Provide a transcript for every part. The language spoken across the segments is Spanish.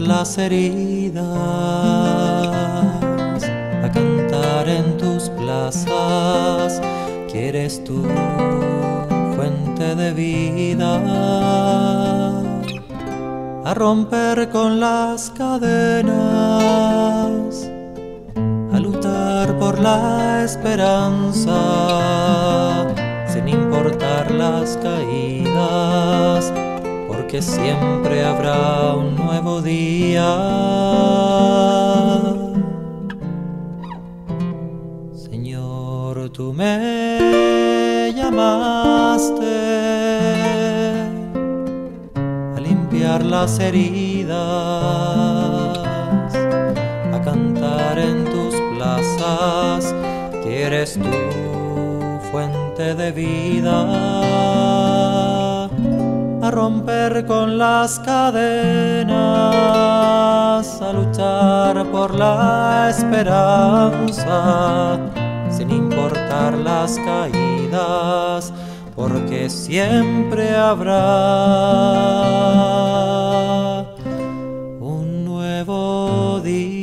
las heridas, a cantar en tus plazas. Quieres tu fuente de vida, a romper con las cadenas, a luchar por la esperanza, sin importar las caídas, porque siempre habrá un nuevo día. Señor, tú me llamaste a limpiar las heridas, a cantar en tus plazas. Quieres tu fuente de vida, a romper con las cadenas, a luchar por la esperanza, sin importar las caídas, porque siempre habrá un nuevo día.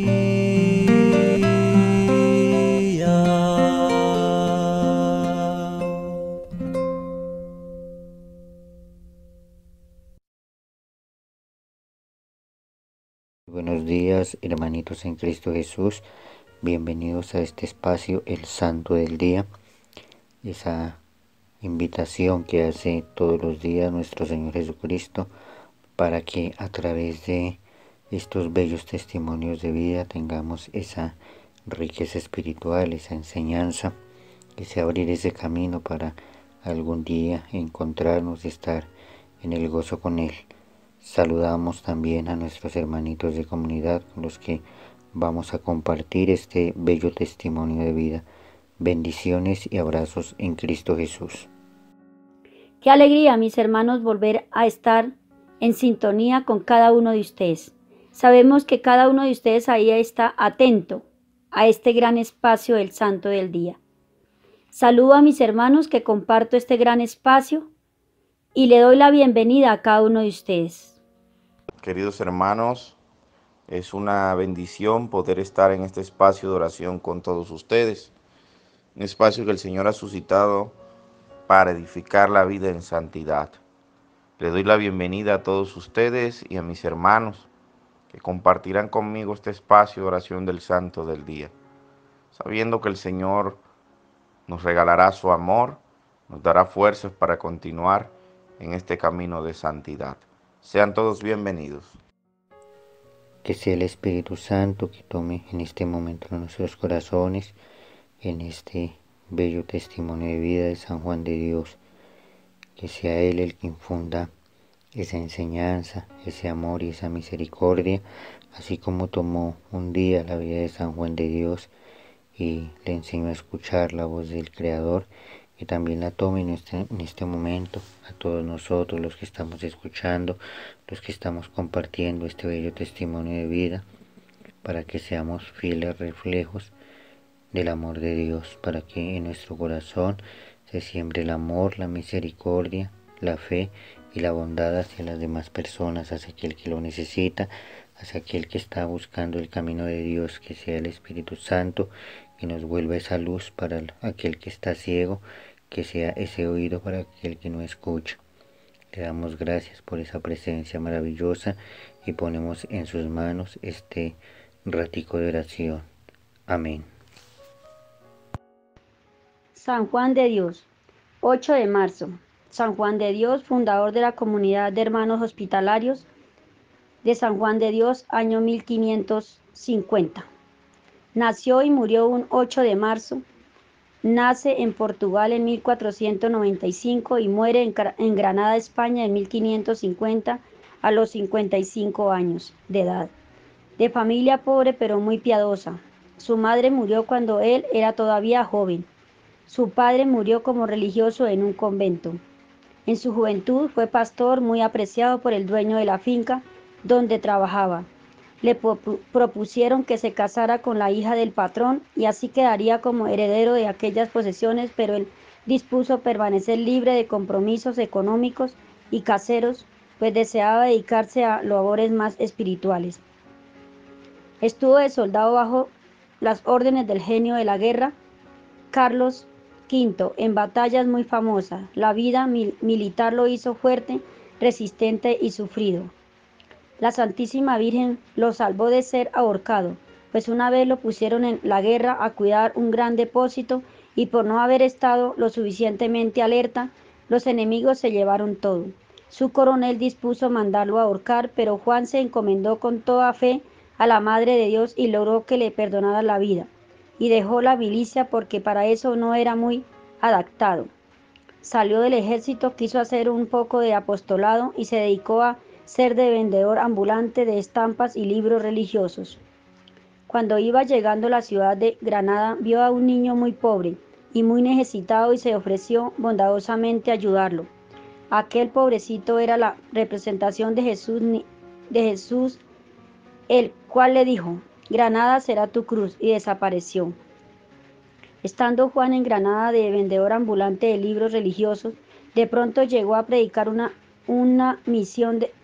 Buenos días, hermanitos en Cristo Jesús. Bienvenidos a este espacio, el Santo del Día. Esa invitación que hace todos los días nuestro Señor Jesucristo para que a través de estos bellos testimonios de vida tengamos esa riqueza espiritual, esa enseñanza, que se abrir ese camino para algún día encontrarnos y estar en el gozo con Él. Saludamos también a nuestros hermanitos de comunidad con los que vamos a compartir este bello testimonio de vida. Bendiciones y abrazos en Cristo Jesús. Qué alegría, mis hermanos, volver a estar en sintonía con cada uno de ustedes. Sabemos que cada uno de ustedes ahí está atento a este gran espacio del Santo del Día. Saludo a mis hermanos que comparto este gran espacio y le doy la bienvenida a cada uno de ustedes. Queridos hermanos, es una bendición poder estar en este espacio de oración con todos ustedes. Un espacio que el Señor ha suscitado para edificar la vida en santidad. Le doy la bienvenida a todos ustedes y a mis hermanos que compartirán conmigo este espacio de oración del Santo del Día, sabiendo que el Señor nos regalará su amor, nos dará fuerzas para continuar en este camino de santidad. Sean todos bienvenidos. Que sea el Espíritu Santo que tome en este momento nuestros corazones, en este bello testimonio de vida de San Juan de Dios. Que sea Él el que infunda esa enseñanza, ese amor y esa misericordia, así como tomó un día la vida de San Juan de Dios y le enseñó a escuchar la voz del Creador, que también la tome en este momento a todos nosotros, los que estamos escuchando, los que estamos compartiendo este bello testimonio de vida, para que seamos fieles reflejos del amor de Dios, para que en nuestro corazón se siembre el amor, la misericordia, la fe y la bondad hacia las demás personas, hacia aquel que lo necesita, hacia aquel que está buscando el camino de Dios. Que sea el Espíritu Santo que nos vuelva esa luz para aquel que está ciego, que sea ese oído para aquel que no escucha. Le damos gracias por esa presencia maravillosa y ponemos en sus manos este ratico de oración. Amén. San Juan de Dios, 8 de marzo. San Juan de Dios, fundador de la comunidad de hermanos hospitalarios de San Juan de Dios, año 1550. Nació y murió un 8 de marzo. Nace en Portugal en 1495 y muere en Granada, España, en 1550 a los 55 años de edad. De familia pobre pero muy piadosa. Su madre murió cuando él era todavía joven. Su padre murió como religioso en un convento. En su juventud fue pastor muy apreciado por el dueño de la finca donde trabajaba. Le propusieron que se casara con la hija del patrón y así quedaría como heredero de aquellas posesiones, pero él dispuso permanecer libre de compromisos económicos y caseros, pues deseaba dedicarse a labores más espirituales. Estuvo de soldado bajo las órdenes del genio de la guerra, Carlos V, en batallas muy famosas. La vida militar lo hizo fuerte, resistente y sufrido. La Santísima Virgen lo salvó de ser ahorcado, pues una vez lo pusieron en la guerra a cuidar un gran depósito y por no haber estado lo suficientemente alerta, los enemigos se llevaron todo. Su coronel dispuso mandarlo a ahorcar, pero Juan se encomendó con toda fe a la Madre de Dios y logró que le perdonara la vida, y dejó la milicia porque para eso no era muy adaptado. Salió del ejército, quiso hacer un poco de apostolado y se dedicó a ser de vendedor ambulante de estampas y libros religiosos. Cuando iba llegando a la ciudad de Granada, vio a un niño muy pobre y muy necesitado y se ofreció bondadosamente a ayudarlo. Aquel pobrecito era la representación de Jesús, el cual le dijo: Granada será tu cruz, y desapareció. Estando Juan en Granada de vendedor ambulante de libros religiosos, de pronto llegó a predicar una misión de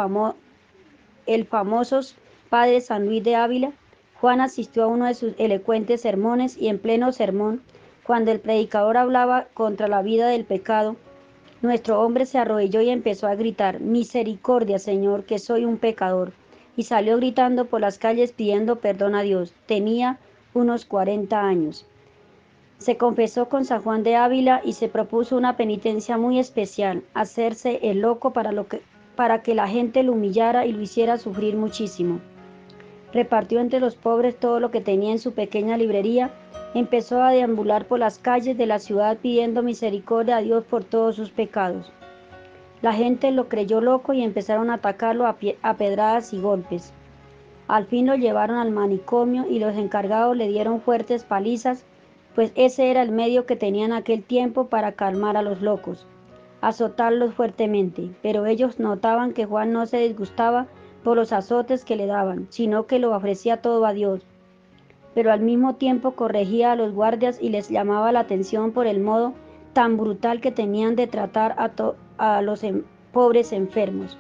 el famoso padre San Luis de Ávila. Juan asistió a uno de sus elocuentes sermones y en pleno sermón, cuando el predicador hablaba contra la vida del pecado, nuestro hombre se arrodilló y empezó a gritar: Misericordia, Señor, que soy un pecador. Y salió gritando por las calles pidiendo perdón a Dios. Tenía unos 40 años. Se confesó con San Juan de Ávila y se propuso una penitencia muy especial: hacerse el loco para que la gente lo humillara y lo hiciera sufrir muchísimo. Repartió entre los pobres todo lo que tenía en su pequeña librería. Empezó a deambular por las calles de la ciudad pidiendo misericordia a Dios por todos sus pecados. La gente lo creyó loco y empezaron a atacarlo a pedradas y golpes. Al fin lo llevaron al manicomio y los encargados le dieron fuertes palizas, pues ese era el medio que tenían aquel tiempo para calmar a los locos: azotarlos fuertemente. Pero ellos notaban que Juan no se disgustaba por los azotes que le daban, sino que lo ofrecía todo a Dios. Pero al mismo tiempo corregía a los guardias y les llamaba la atención por el modo tan brutal que tenían de tratar a los pobres enfermos.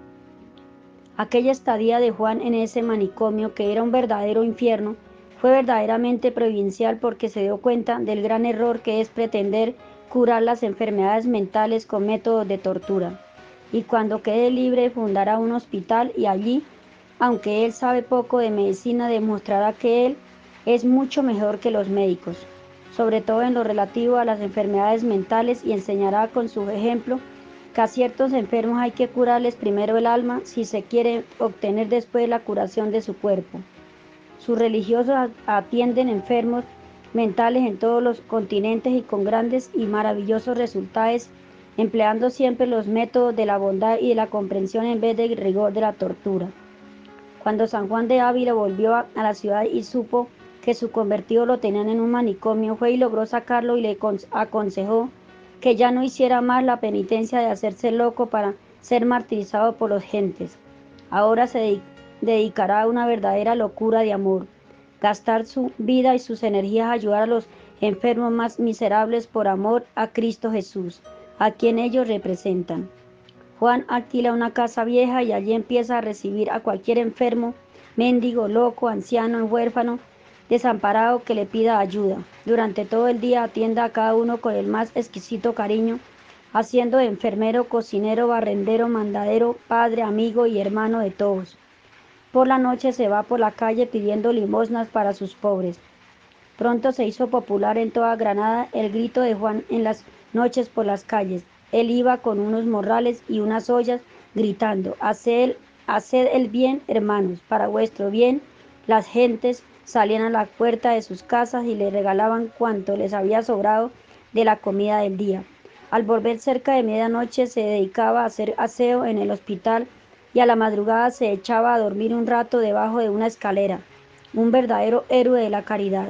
Aquella estadía de Juan en ese manicomio, que era un verdadero infierno, fue verdaderamente providencial, porque se dio cuenta del gran error que es pretender curar las enfermedades mentales con métodos de tortura. Y cuando quede libre fundará un hospital y allí, aunque él sabe poco de medicina, demostrará que él es mucho mejor que los médicos, sobre todo en lo relativo a las enfermedades mentales, y enseñará con su ejemplo que a ciertos enfermos hay que curarles primero el alma si se quiere obtener después la curación de su cuerpo. Sus religiosos atienden enfermos mentales en todos los continentes y con grandes y maravillosos resultados, empleando siempre los métodos de la bondad y de la comprensión en vez del rigor de la tortura. Cuando San Juan de Ávila volvió a la ciudad y supo que su convertido lo tenían en un manicomio, fue y logró sacarlo y le aconsejó que ya no hiciera más la penitencia de hacerse loco para ser martirizado por los gentes. Ahora se dedicará a una verdadera locura de amor: gastar su vida y sus energías a ayudar a los enfermos más miserables por amor a Cristo Jesús, a quien ellos representan. Juan alquila una casa vieja y allí empieza a recibir a cualquier enfermo, mendigo, loco, anciano, huérfano, desamparado que le pida ayuda. Durante todo el día atiende a cada uno con el más exquisito cariño, haciendo de enfermero, cocinero, barrendero, mandadero, padre, amigo y hermano de todos. Por la noche se va por la calle pidiendo limosnas para sus pobres. Pronto se hizo popular en toda Granada el grito de Juan en las noches por las calles. Él iba con unos morrales y unas ollas gritando: haced el bien, hermanos, para vuestro bien. Las gentes salían a la puerta de sus casas y le regalaban cuanto les había sobrado de la comida del día. Al volver cerca de medianoche se dedicaba a hacer aseo en el hospital y a la madrugada se echaba a dormir un rato debajo de una escalera. Un verdadero héroe de la caridad.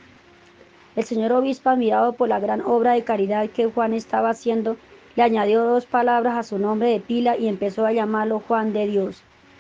El señor obispo, admirado por la gran obra de caridad que Juan estaba haciendo, le añadió 2 palabras a su nombre de pila y empezó a llamarlo Juan de Dios.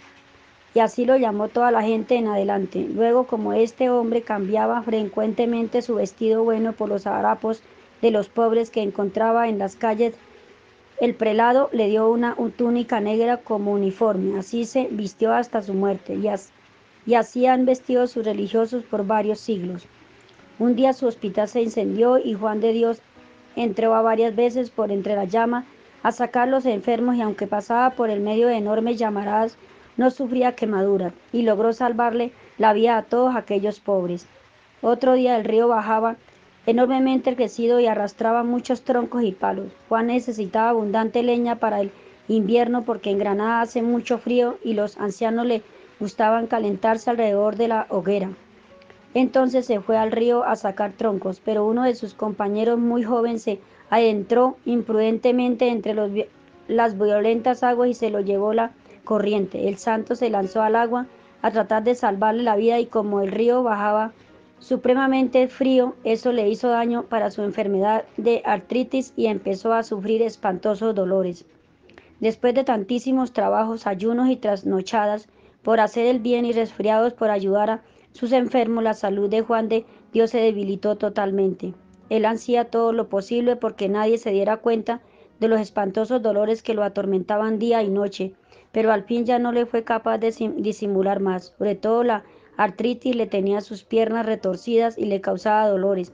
Y así lo llamó toda la gente en adelante. Luego, como este hombre cambiaba frecuentemente su vestido bueno por los harapos de los pobres que encontraba en las calles, el prelado le dio una túnica negra como uniforme. Así se vistió hasta su muerte. y así han vestido sus religiosos por varios siglos. Un día su hospital se incendió y Juan de Dios entró a varias veces por entre la llama a sacar los enfermos y aunque pasaba por el medio de enormes llamaradas, no sufría quemaduras y logró salvarle la vida a todos aquellos pobres. Otro día el río bajaba enormemente crecido y arrastraba muchos troncos y palos. Juan necesitaba abundante leña para el invierno porque en Granada hace mucho frío y los ancianos le gustaban calentarse alrededor de la hoguera. Entonces se fue al río a sacar troncos, pero uno de sus compañeros muy joven se adentró imprudentemente entre las violentas aguas y se lo llevó la corriente. El santo se lanzó al agua a tratar de salvarle la vida y como el río bajaba supremamente frío, eso le hizo daño para su enfermedad de artritis y empezó a sufrir espantosos dolores. Después de tantísimos trabajos, ayunos y trasnochadas por hacer el bien y resfriados por ayudar a sus enfermos, la salud de Juan de Dios se debilitó totalmente. Él hacía todo lo posible porque nadie se diera cuenta de los espantosos dolores que lo atormentaban día y noche, pero al fin ya no le fue capaz de disimular más. Sobre todo la artritis le tenía sus piernas retorcidas y le causaba dolores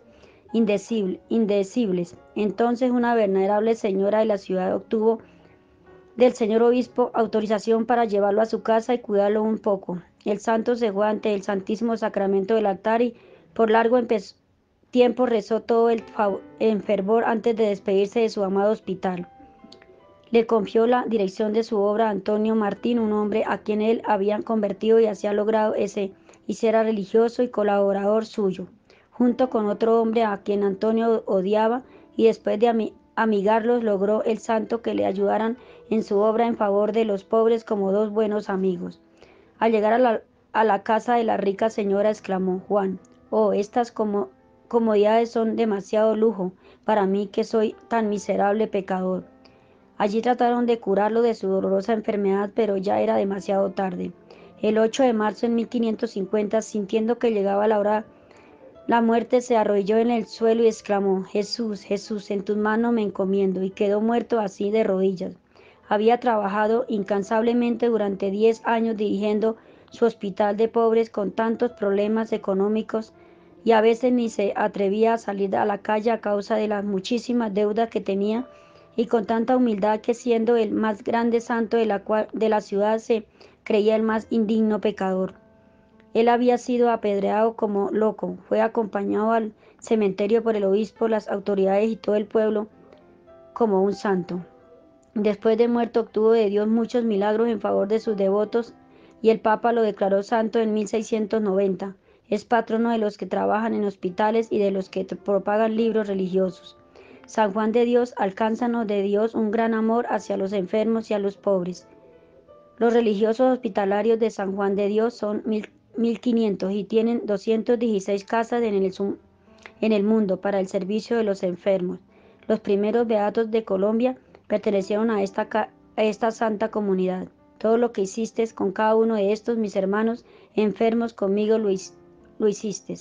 indecibles. Entonces una venerable señora de la ciudad obtuvo del señor obispo autorización para llevarlo a su casa y cuidarlo un poco. El santo se fue ante el Santísimo Sacramento del altar y por largo tiempo rezó todo en fervor antes de despedirse de su amado hospital. Le confió la dirección de su obra a Antonio Martín, un hombre a quien él había convertido y así ha logrado y era religioso y colaborador suyo, junto con otro hombre a quien Antonio odiaba, y después de amigarlos logró el santo que le ayudaran en su obra en favor de los pobres como dos buenos amigos. Al llegar a la casa de la rica señora exclamó Juan: «Oh, estas comodidades son demasiado lujo para mí que soy tan miserable pecador». Allí trataron de curarlo de su dolorosa enfermedad, pero ya era demasiado tarde. El 8 de marzo de 1550, sintiendo que llegaba la hora, la muerte, se arrodilló en el suelo y exclamó: «Jesús, Jesús, en tus manos me encomiendo», y quedó muerto así de rodillas. Había trabajado incansablemente durante 10 años dirigiendo su hospital de pobres con tantos problemas económicos y a veces ni se atrevía a salir a la calle a causa de las muchísimas deudas que tenía, y con tanta humildad que siendo el más grande santo de la ciudad se creía el más indigno pecador. Él había sido apedreado como loco, fue acompañado al cementerio por el obispo, las autoridades y todo el pueblo como un santo. Después de muerto obtuvo de Dios muchos milagros en favor de sus devotos y el Papa lo declaró santo en 1690. Es patrono de los que trabajan en hospitales y de los que propagan libros religiosos. San Juan de Dios, alcánzanos de Dios un gran amor hacia los enfermos y a los pobres. Los religiosos hospitalarios de San Juan de Dios son 1500 y tienen 216 casas en el mundo para el servicio de los enfermos. Los primeros beatos de Colombia pertenecieron a esta santa comunidad. Todo lo que hiciste con cada uno de estos, mis hermanos enfermos, conmigo lo hiciste.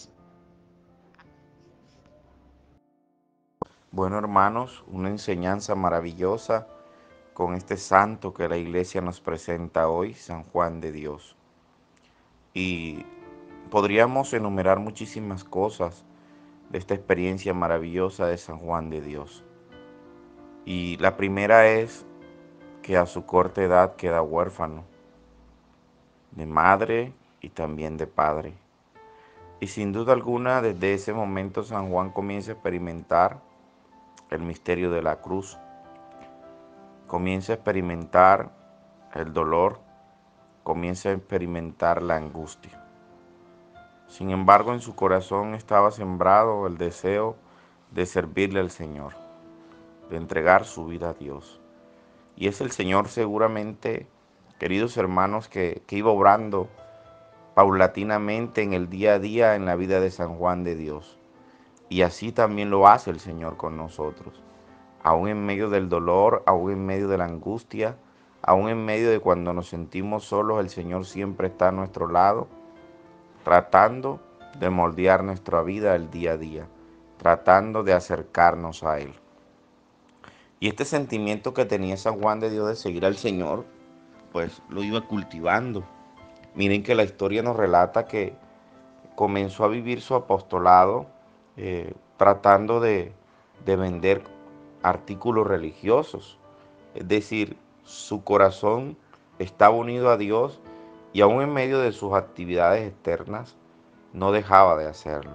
Bueno, hermanos, una enseñanza maravillosa con este santo que la iglesia nos presenta hoy, San Juan de Dios. Y podríamos enumerar muchísimas cosas de esta experiencia maravillosa de San Juan de Dios. Y la primera es que a su corta edad queda huérfano de madre y también de padre. Y sin duda alguna, desde ese momento San Juan comienza a experimentar el misterio de la cruz. Comienza a experimentar el dolor, comienza a experimentar la angustia. Sin embargo, en su corazón estaba sembrado el deseo de servirle al Señor, de entregar su vida a Dios. Y es el Señor seguramente, queridos hermanos, que iba obrando paulatinamente en el día a día en la vida de San Juan de Dios. Y así también lo hace el Señor con nosotros. Aún en medio del dolor, aún en medio de la angustia, aún en medio de cuando nos sentimos solos, el Señor siempre está a nuestro lado, tratando de moldear nuestra vida el día a día, tratando de acercarnos a Él. Y este sentimiento que tenía San Juan de Dios de seguir al Señor, pues lo iba cultivando. Miren que la historia nos relata que comenzó a vivir su apostolado tratando de vender artículos religiosos. Es decir, su corazón estaba unido a Dios y aún en medio de sus actividades externas no dejaba de hacerlo.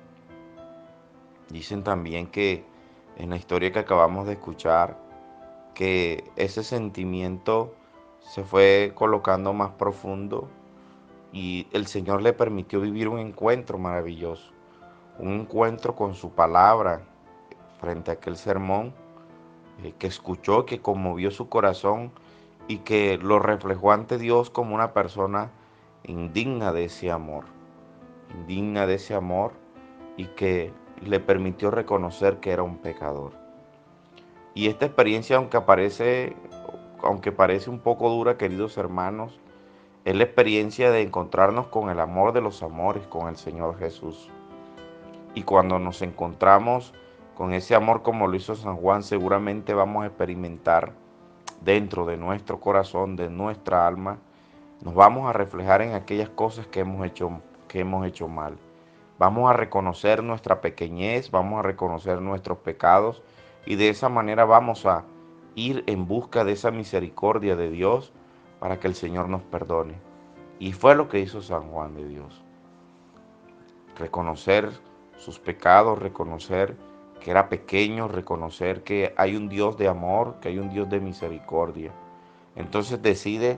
Dicen también que en la historia que acabamos de escuchar, que ese sentimiento se fue colocando más profundo y el Señor le permitió vivir un encuentro maravilloso, un encuentro con su palabra frente a aquel sermón que escuchó, que conmovió su corazón y que lo reflejó ante Dios como una persona indigna de ese amor, indigna de ese amor y que le permitió reconocer que era un pecador. Y esta experiencia, aunque parece un poco dura, queridos hermanos, es la experiencia de encontrarnos con el amor de los amores, con el Señor Jesús. Y cuando nos encontramos con ese amor como lo hizo San Juan, seguramente vamos a experimentar dentro de nuestro corazón, de nuestra alma, nos vamos a reflejar en aquellas cosas que hemos hecho mal. Vamos a reconocer nuestra pequeñez, vamos a reconocer nuestros pecados y de esa manera vamos a ir en busca de esa misericordia de Dios para que el Señor nos perdone. Y fue lo que hizo San Juan de Dios. Reconocer sus pecados, reconocer que era pequeño, reconocer que hay un Dios de amor, que hay un Dios de misericordia. Entonces decide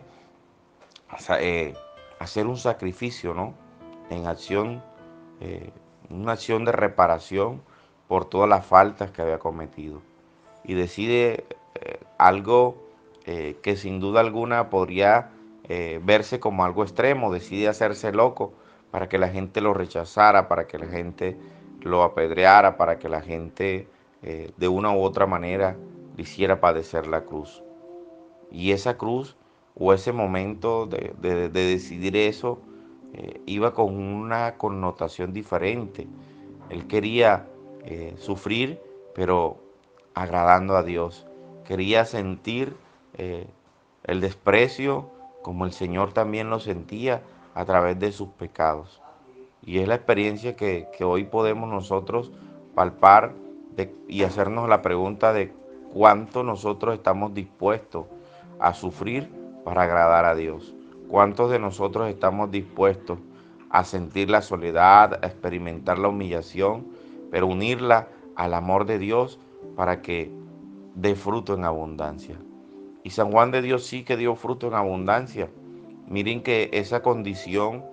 hacer un sacrificio, ¿no? En acción, una acción de reparación por todas las faltas que había cometido. Y decide algo que sin duda alguna podría verse como algo extremo, decide hacerse loco para que la gente lo rechazara, para que la gente lo apedreara, para que la gente de una u otra manera le hiciera padecer la cruz. Y esa cruz o ese momento de decidir eso iba con una connotación diferente. Él quería sufrir, pero agradando a Dios. Quería sentir eh, el desprecio como el Señor también lo sentía a través de sus pecados. Y es la experiencia que hoy podemos nosotros palpar y hacernos la pregunta de cuánto nosotros estamos dispuestos a sufrir para agradar a Dios. ¿Cuántos de nosotros estamos dispuestos a sentir la soledad, a experimentar la humillación, pero unirla al amor de Dios para que dé fruto en abundancia? Y San Juan de Dios sí que dio fruto en abundancia. Miren que esa condición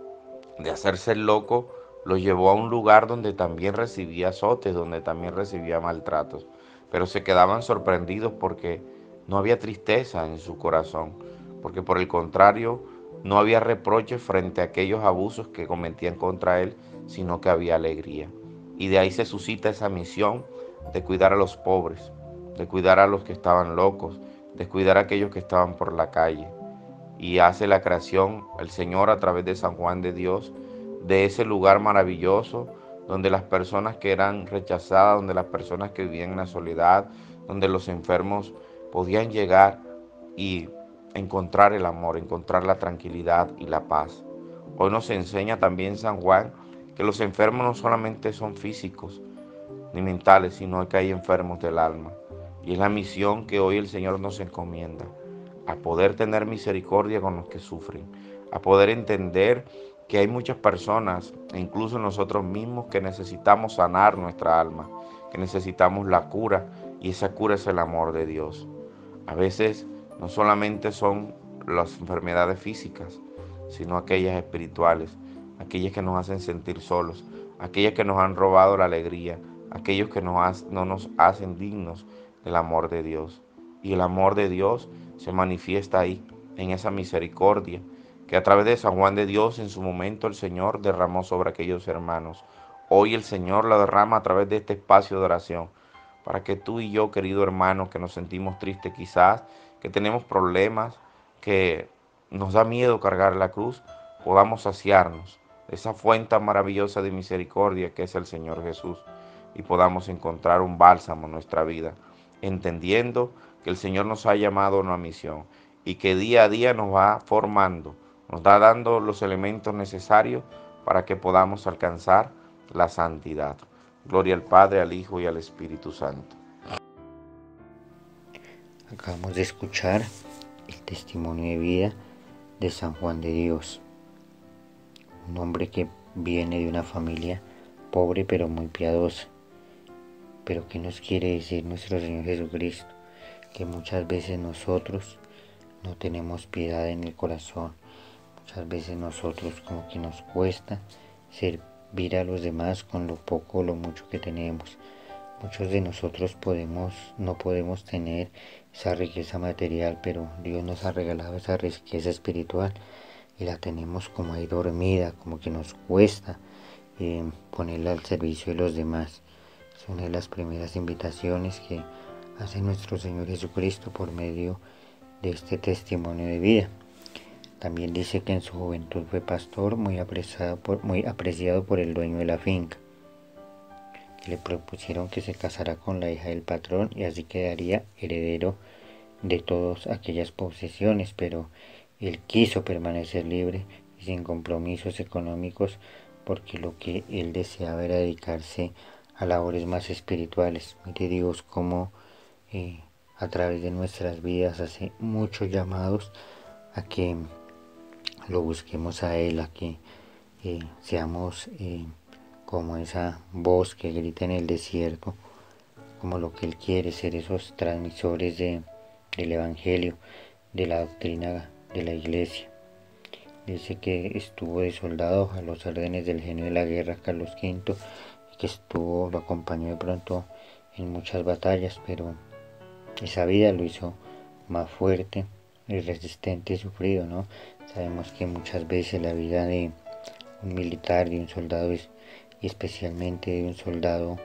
de hacerse el loco lo llevó a un lugar donde también recibía azotes, donde también recibía maltratos. Pero se quedaban sorprendidos porque no había tristeza en su corazón, porque por el contrario no había reproches frente a aquellos abusos que cometían contra él, sino que había alegría. Y de ahí se suscita esa misión de cuidar a los pobres, de cuidar a los que estaban locos, de cuidar a aquellos que estaban por la calle. Y hace la creación el Señor a través de San Juan de Dios, de ese lugar maravilloso donde las personas que eran rechazadas, donde las personas que vivían en la soledad, donde los enfermos podían llegar y encontrar el amor, encontrar la tranquilidad y la paz. Hoy nos enseña también San Juan que los enfermos no solamente son físicos ni mentales, sino que hay enfermos del alma. Y es la misión que hoy el Señor nos encomienda, a poder tener misericordia con los que sufren, a poder entender que hay muchas personas, e incluso nosotros mismos, que necesitamos sanar nuestra alma, que necesitamos la cura, y esa cura es el amor de Dios. A veces no solamente son las enfermedades físicas, sino aquellas espirituales, aquellas que nos hacen sentir solos, aquellas que nos han robado la alegría, aquellos que no nos hacen dignos del amor de Dios. Y el amor de Dios se manifiesta ahí, en esa misericordia, que a través de San Juan de Dios en su momento el Señor derramó sobre aquellos hermanos. Hoy el Señor la derrama a través de este espacio de oración, para que tú y yo, querido hermano, que nos sentimos tristes quizás, que tenemos problemas, que nos da miedo cargar la cruz, podamos saciarnos de esa fuente maravillosa de misericordia que es el Señor Jesús y podamos encontrar un bálsamo en nuestra vida, entendiendo que el Señor nos ha llamado a una misión y que día a día nos va formando nos da dando los elementos necesarios para que podamos alcanzar la santidad. Gloria al Padre, al Hijo y al Espíritu Santo. Acabamos de escuchar el testimonio de vida de San Juan de Dios, un hombre que viene de una familia pobre pero muy piadosa. Pero ¿qué nos quiere decir nuestro Señor Jesucristo? Que muchas veces nosotros no tenemos piedad en el corazón, muchas veces nosotros como que nos cuesta servir a los demás con lo poco o lo mucho que tenemos. Muchos de nosotros no podemos tener esa riqueza material, pero Dios nos ha regalado esa riqueza espiritual y la tenemos como ahí dormida, como que nos cuesta ponerla al servicio de los demás. Es una de las primeras invitaciones que hace nuestro Señor Jesucristo por medio de este testimonio de vida. También dice que en su juventud fue pastor, muy apreciado por el dueño de la finca. Le propusieron que se casara con la hija del patrón y así quedaría heredero de todas aquellas posesiones, pero él quiso permanecer libre y sin compromisos económicos porque lo que él deseaba era dedicarse a labores más espirituales. Mire Dios cómo a través de nuestras vidas hace muchos llamados a que lo busquemos a Él, a que seamos como esa voz que grita en el desierto, como lo que Él quiere, ser esos transmisores del Evangelio, de la doctrina de la Iglesia. Dice que estuvo de soldado a los órdenes del genio de la guerra Carlos V, y que lo acompañó de pronto en muchas batallas, pero esa vida lo hizo más fuerte y resistente y sufrido, ¿no? Sabemos que muchas veces la vida de un militar, de un soldado, y especialmente de un soldado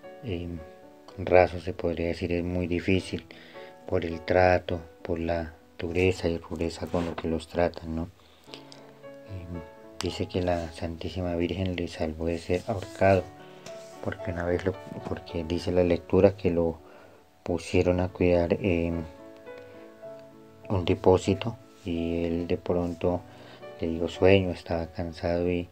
raso, se podría decir, es muy difícil por el trato, por la dureza y rudeza con lo que los tratan, ¿no? Dice que la Santísima Virgen le salvó de ser ahorcado, porque una vez porque dice la lectura que lo pusieron a cuidar un depósito y él de pronto le dio sueño, estaba cansado y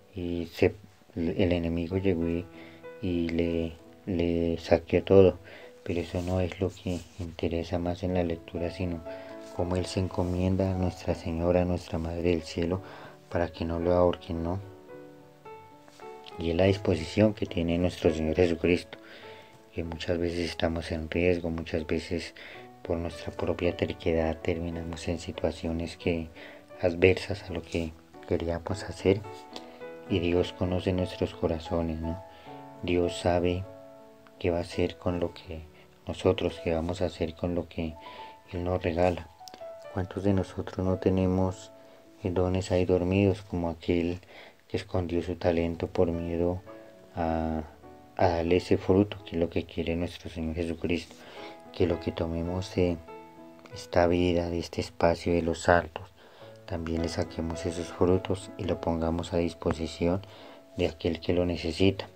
el enemigo llegó y le saqueó todo. Pero eso no es lo que interesa más en la lectura, sino cómo él se encomienda a Nuestra Señora, a nuestra Madre del Cielo, para que no lo ahorquen, ¿no? Y es la disposición que tiene nuestro Señor Jesucristo, que muchas veces estamos en riesgo, muchas veces por nuestra propia terquedad terminamos en situaciones adversas a lo que queríamos hacer, y Dios conoce nuestros corazones, ¿no? Dios sabe qué va a hacer con lo que nosotros, qué vamos a hacer con lo que Él nos regala. ¿Cuántos de nosotros no tenemos dones ahí dormidos, como aquel que escondió su talento por miedo a darle ese fruto, que es lo que quiere nuestro Señor Jesucristo? Que lo que tomemos de esta vida, de este espacio de los altos, también le saquemos esos frutos y lo pongamos a disposición de aquel que lo necesita.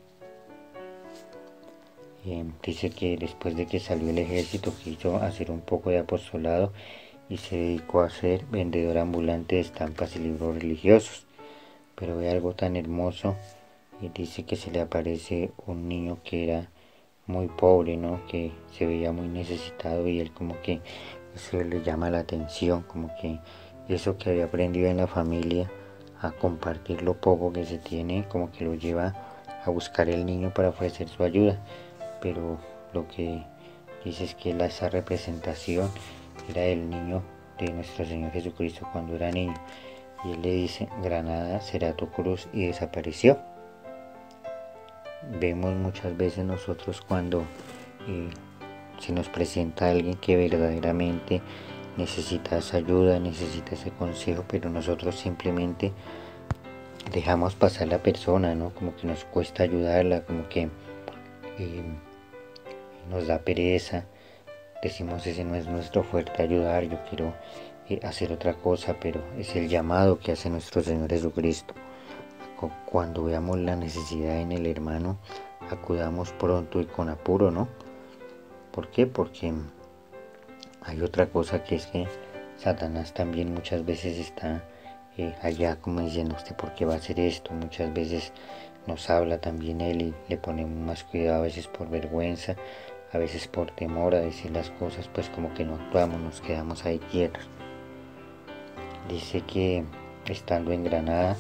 Dice que después de que salió del ejército quiso hacer un poco de apostolado y se dedicó a ser vendedor ambulante de estampas y libros religiosos. Pero ve algo tan hermoso, y dice que se le aparece un niño que era muy pobre, ¿no? Que se veía muy necesitado, y él como que eso le llama la atención, como que eso que había aprendido en la familia, a compartir lo poco que se tiene, como que lo lleva a buscar el niño para ofrecer su ayuda. Pero lo que dice es que esa representación era el niño de nuestro Señor Jesucristo cuando era niño, y él le dice: Granada será tu cruz, y desapareció. Vemos muchas veces nosotros cuando se nos presenta alguien que verdaderamente necesita esa ayuda, necesita ese consejo, pero nosotros simplemente dejamos pasar la persona, ¿no? Como que nos cuesta ayudarla, como que nos da pereza, decimos: ese no es nuestro fuerte, ayudar, yo quiero hacer otra cosa. Pero es el llamado que hace nuestro Señor Jesucristo. Cuando veamos la necesidad en el hermano, acudamos pronto y con apuro, ¿no? ¿Por qué? Porque hay otra cosa, que es que Satanás también muchas veces está allá, como diciendo, ¿usted por qué va a hacer esto? Muchas veces nos habla también él y le ponemos más cuidado, a veces por vergüenza, a veces por temor a decir las cosas, pues como que no actuamos, nos quedamos ahí quietos. Dice que estando en Granada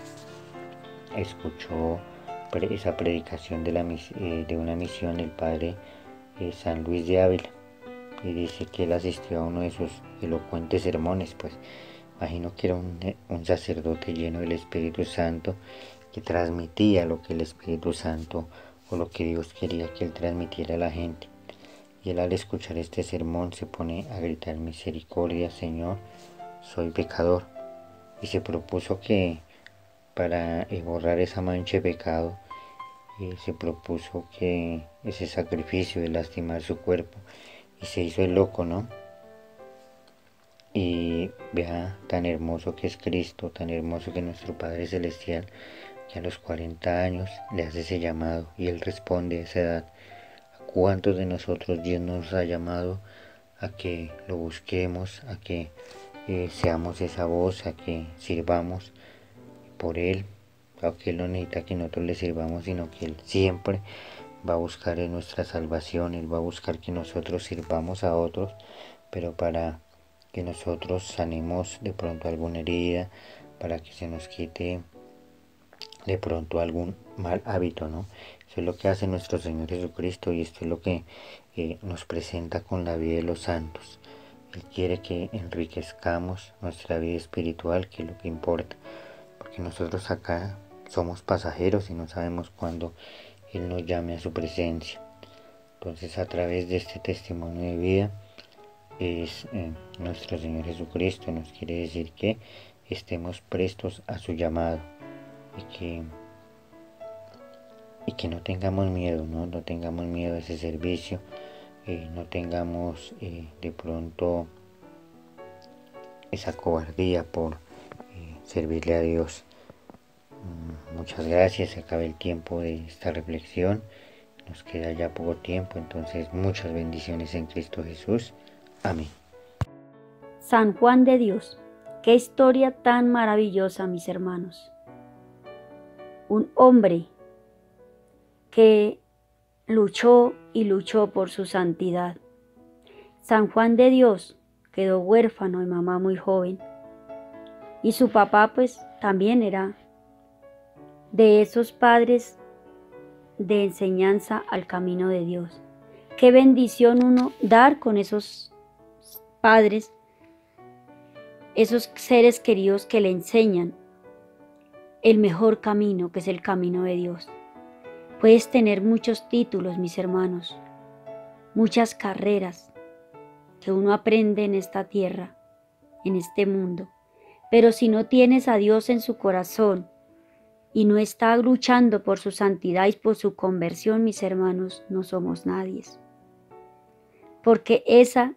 escuchó esa predicación de una misión el padre San Luis de Ávila, y dice que él asistió a uno de sus elocuentes sermones. Pues imagino que era un sacerdote lleno del Espíritu Santo, que transmitía lo que el Espíritu Santo o lo que Dios quería que él transmitiera a la gente. Y él, al escuchar este sermón, se pone a gritar: misericordia, Señor, soy pecador. Y se propuso que para borrar esa mancha de pecado, se propuso que ese sacrificio de lastimar su cuerpo, y se hizo el loco, ¿no? Y vea tan hermoso que es Cristo, tan hermoso que nuestro Padre Celestial, que a los 40 años le hace ese llamado, y Él responde a esa edad. ¿A cuántos de nosotros Dios nos ha llamado a que lo busquemos, a que seamos esa voz, a que sirvamos por Él? Aunque Él no necesita que nosotros le sirvamos, sino que Él siempre va a buscar en nuestra salvación. Él va a buscar que nosotros sirvamos a otros, pero para que nosotros sanemos de pronto alguna herida, para que se nos quite de pronto algún mal hábito, ¿no? Eso es lo que hace nuestro Señor Jesucristo, y esto es lo que nos presenta con la vida de los santos. Él quiere que enriquezcamos nuestra vida espiritual, que es lo que importa, porque nosotros acá somos pasajeros y no sabemos cuándo Él nos llame a su presencia. Entonces, a través de este testimonio de vida, nuestro Señor Jesucristo nos quiere decir que estemos prestos a su llamado, y que no tengamos miedo, ¿no? No tengamos miedo a ese servicio, no tengamos de pronto esa cobardía por servirle a Dios. Muchas gracias. Se acaba el tiempo de esta reflexión, nos queda ya poco tiempo, entonces muchas bendiciones en Cristo Jesús. Amén. San Juan de Dios, qué historia tan maravillosa, mis hermanos. Un hombre que luchó y luchó por su santidad. San Juan de Dios quedó huérfano de mamá muy joven, y su papá pues también era de esos padres de enseñanza al camino de Dios. Qué bendición uno dar con esos padres, esos seres queridos que le enseñan el mejor camino, que es el camino de Dios. Puedes tener muchos títulos, mis hermanos, muchas carreras que uno aprende en esta tierra, en este mundo, pero si no tienes a Dios en su corazón y no está luchando por su santidad y por su conversión, mis hermanos, no somos nadie. Porque esa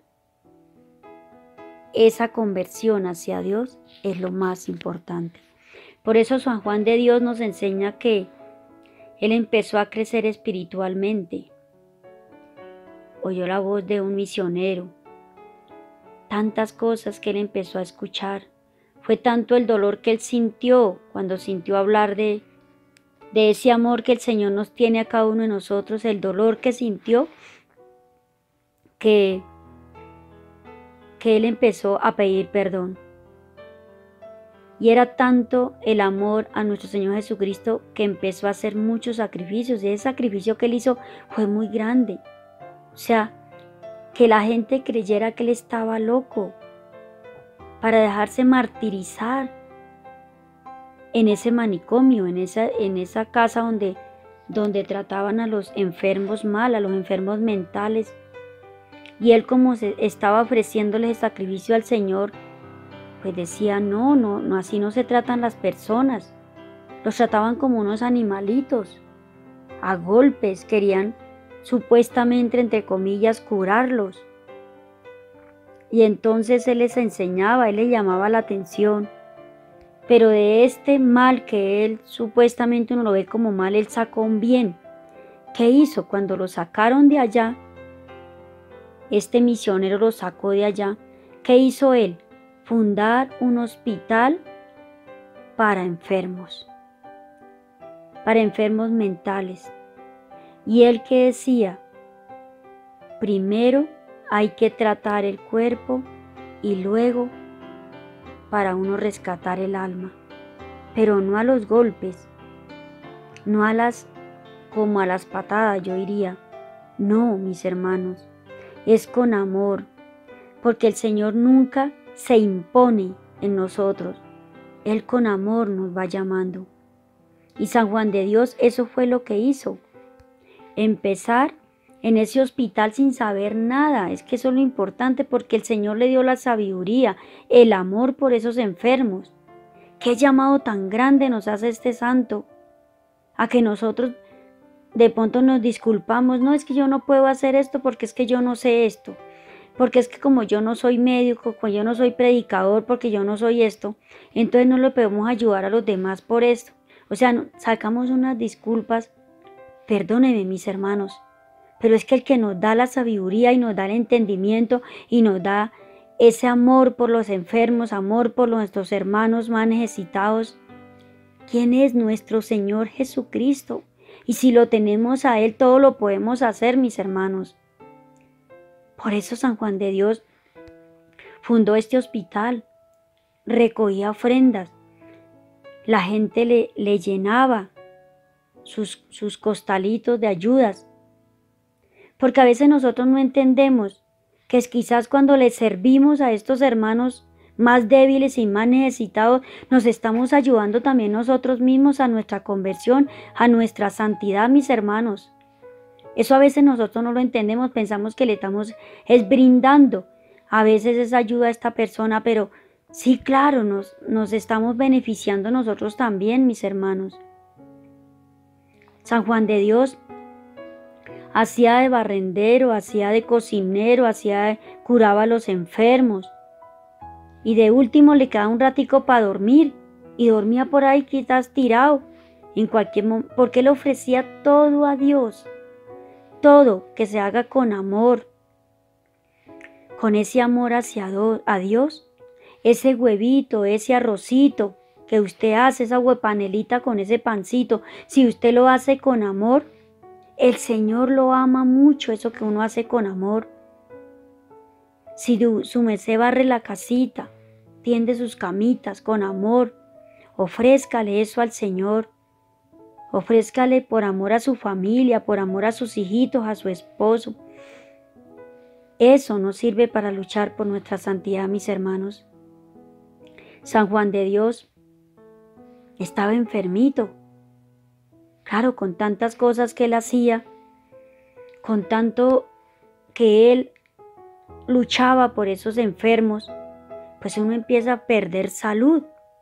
conversión hacia Dios es lo más importante. Por eso San Juan de Dios nos enseña que él empezó a crecer espiritualmente. Oyó la voz de un misionero. Tantas cosas que él empezó a escuchar. Fue tanto el dolor que él sintió cuando sintió hablar de ese amor que el Señor nos tiene a cada uno de nosotros, el dolor que sintió, que él empezó a pedir perdón. Y era tanto el amor a nuestro Señor Jesucristo que empezó a hacer muchos sacrificios. Y ese sacrificio que él hizo fue muy grande. O sea, que la gente creyera que él estaba loco para dejarse martirizar en ese manicomio, en esa casa donde trataban a los enfermos mal, a los enfermos mentales. Y él, como estaba ofreciéndole el sacrificio al Señor, pues decía, no, así no se tratan las personas. Los trataban como unos animalitos, a golpes, querían supuestamente, entre comillas, curarlos. Y entonces él les enseñaba, él les llamaba la atención. Pero de este mal que él supuestamente uno lo ve como mal, él sacó un bien. ¿Qué hizo? Cuando lo sacaron de allá, este misionero lo sacó de allá, ¿qué hizo él? Fundar un hospital para enfermos mentales. Y él que decía, primero hay que tratar el cuerpo y luego para uno rescatar el alma, pero no a los golpes, no como a las patadas, yo diría. No, mis hermanos, es con amor, porque el Señor nunca se impone en nosotros. Él con amor nos va llamando. Y San Juan de Dios eso fue lo que hizo. Empezar en ese hospital sin saber nada. Es que eso es lo importante, porque el Señor le dio la sabiduría, el amor por esos enfermos. ¿Qué llamado tan grande nos hace este santo? A que nosotros de pronto nos disculpamos. No, es que yo no puedo hacer esto porque es que yo no sé esto. Porque es que como yo no soy médico, como yo no soy predicador, porque yo no soy esto, entonces no le podemos ayudar a los demás por esto. O sea, sacamos unas disculpas. Perdónenme, mis hermanos, pero es que el que nos da la sabiduría y nos da el entendimiento y nos da ese amor por los enfermos, amor por nuestros hermanos más necesitados, ¿quién es? Nuestro Señor Jesucristo. Y si lo tenemos a Él, todo lo podemos hacer, mis hermanos. Por eso San Juan de Dios fundó este hospital, recogía ofrendas, la gente le llenaba sus costalitos de ayudas, porque a veces nosotros no entendemos que es quizás cuando le servimos a estos hermanos más débiles y más necesitados, nos estamos ayudando también nosotros mismos a nuestra conversión, a nuestra santidad, mis hermanos. Eso a veces nosotros no lo entendemos, pensamos que le estamos brindando a veces esa ayuda a esta persona, pero sí, claro, nos estamos beneficiando nosotros también, mis hermanos. San Juan de Dios hacía de barrendero, hacía de cocinero, curaba a los enfermos. Y de último le quedaba un ratico para dormir. Y dormía por ahí quizás tirado. En cualquier momento, porque él ofrecía todo a Dios. Todo que se haga con amor. Con ese amor a Dios. Ese huevito, ese arrocito que usted hace, esa huepanelita con ese pancito, si usted lo hace con amor, el Señor lo ama mucho, eso que uno hace con amor. Si su merced barre la casita, tiende sus camitas con amor, ofrézcale eso al Señor. Ofrézcale por amor a su familia, por amor a sus hijitos, a su esposo. Eso nos sirve para luchar por nuestra santidad, mis hermanos. San Juan de Dios estaba enfermito. Claro, con tantas cosas que él hacía, con tanto que él luchaba por esos enfermos, pues uno empieza a perder salud.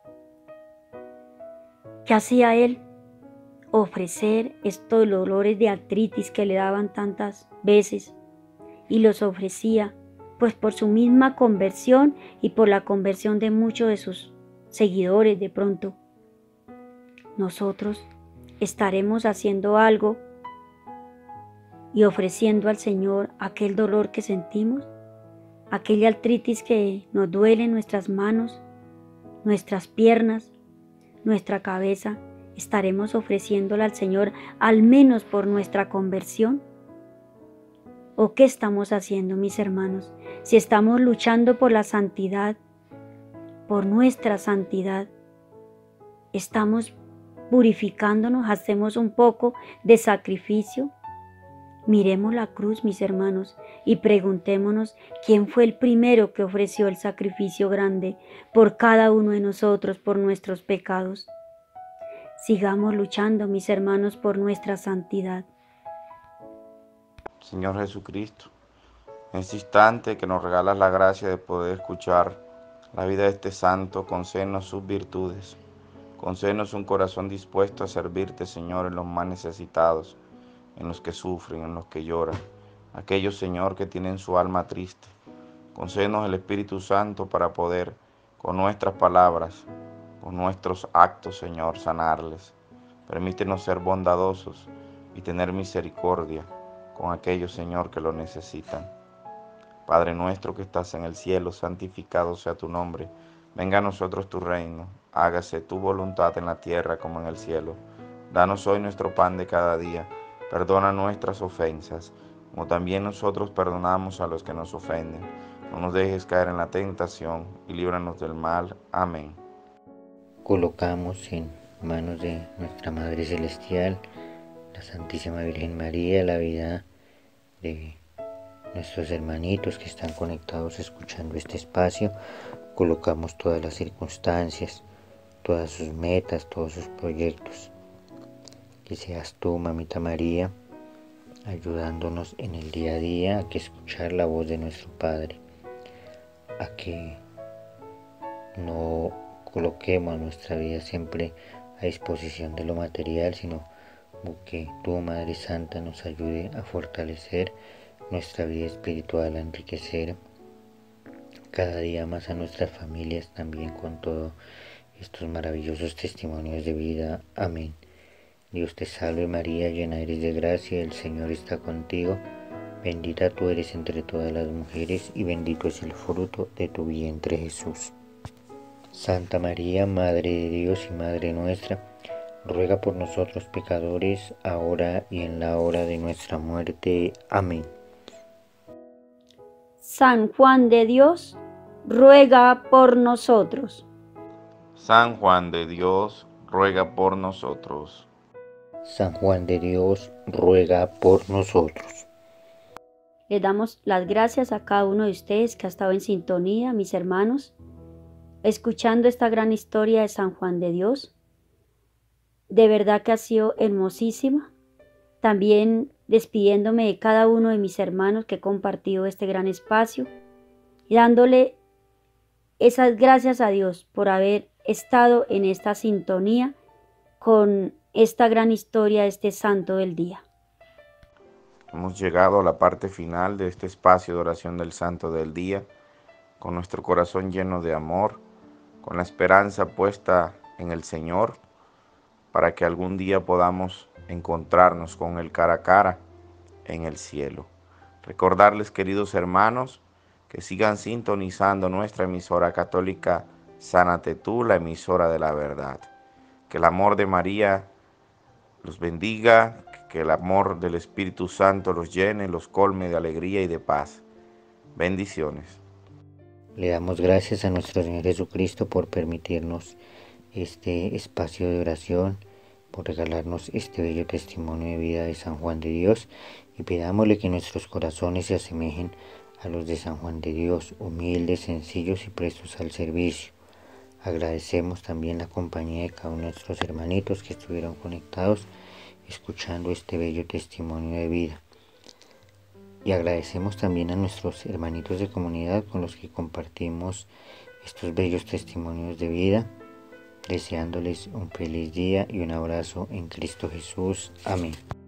¿Qué hacía él? Ofrecer estos dolores de artritis que le daban tantas veces, y los ofrecía pues por su misma conversión y por la conversión de muchos de sus seguidores de pronto. Nosotros estaremos haciendo algo y ofreciendo al Señor aquel dolor que sentimos, aquella artritis que nos duele en nuestras manos, nuestras piernas, nuestra cabeza. ¿Estaremos ofreciéndola al Señor al menos por nuestra conversión? ¿O qué estamos haciendo, mis hermanos? Si estamos luchando por la santidad, por nuestra santidad, estamos purificándonos, hacemos un poco de sacrificio. Miremos la cruz, mis hermanos, y preguntémonos quién fue el primero que ofreció el sacrificio grande por cada uno de nosotros, por nuestros pecados. Sigamos luchando, mis hermanos, por nuestra santidad. Señor Jesucristo, en este instante que nos regalas la gracia de poder escuchar la vida de este santo, concédenos sus virtudes. Concédenos un corazón dispuesto a servirte, Señor, en los más necesitados, en los que sufren, en los que lloran, aquellos, Señor, que tienen su alma triste. Concédenos el Espíritu Santo para poder, con nuestras palabras, con nuestros actos, Señor, sanarles. Permítenos ser bondadosos y tener misericordia con aquellos, Señor, que lo necesitan. Padre nuestro que estás en el cielo, santificado sea tu nombre. Venga a nosotros tu reino, hágase tu voluntad en la tierra como en el cielo. Danos hoy nuestro pan de cada día, perdona nuestras ofensas, como también nosotros perdonamos a los que nos ofenden. No nos dejes caer en la tentación y líbranos del mal. Amén. Colocamos en manos de nuestra Madre Celestial, la Santísima Virgen María, la vida de nuestros hermanitos que están conectados escuchando este espacio. Colocamos todas las circunstancias, todas sus metas, todos sus proyectos. Que seas tú, Mamita María, ayudándonos en el día a día a que escuchar la voz de nuestro Padre, a que no coloquemos nuestra vida siempre a disposición de lo material, sino que tú, Madre Santa, nos ayude a fortalecer nuestra vida espiritual, a enriquecer cada día más a nuestras familias también con todos estos maravillosos testimonios de vida. Amén. Dios te salve María, llena eres de gracia, el Señor está contigo, bendita tú eres entre todas las mujeres y bendito es el fruto de tu vientre Jesús. Santa María, Madre de Dios y Madre nuestra, ruega por nosotros pecadores, ahora y en la hora de nuestra muerte. Amén. San Juan de Dios, ruega por nosotros. San Juan de Dios, ruega por nosotros. San Juan de Dios, ruega por nosotros. Les damos las gracias a cada uno de ustedes que ha estado en sintonía, mis hermanos, escuchando esta gran historia de San Juan de Dios. De verdad que ha sido hermosísima. También despidiéndome de cada uno de mis hermanos que he compartido este gran espacio y dándole esas gracias a Dios por haber estado en esta sintonía con esta gran historia de este santo del día. Hemos llegado a la parte final de este espacio de oración del santo del día, con nuestro corazón lleno de amor, con la esperanza puesta en el Señor, para que algún día podamos encontrarnos con Él cara a cara en el cielo. Recordarles, queridos hermanos, que sigan sintonizando nuestra emisora católica Sánate Tú, la emisora de la verdad. Que el amor de María los bendiga, que el amor del Espíritu Santo los llene, los colme de alegría y de paz. Bendiciones. Le damos gracias a nuestro Señor Jesucristo por permitirnos este espacio de oración, por regalarnos este bello testimonio de vida de San Juan de Dios, y pidámosle que nuestros corazones se asemejen a los de San Juan de Dios, humildes, sencillos y prestos al servicio. Agradecemos también la compañía de cada uno de nuestros hermanitos que estuvieron conectados escuchando este bello testimonio de vida. Y agradecemos también a nuestros hermanitos de comunidad con los que compartimos estos bellos testimonios de vida, deseándoles un feliz día y un abrazo en Cristo Jesús. Amén.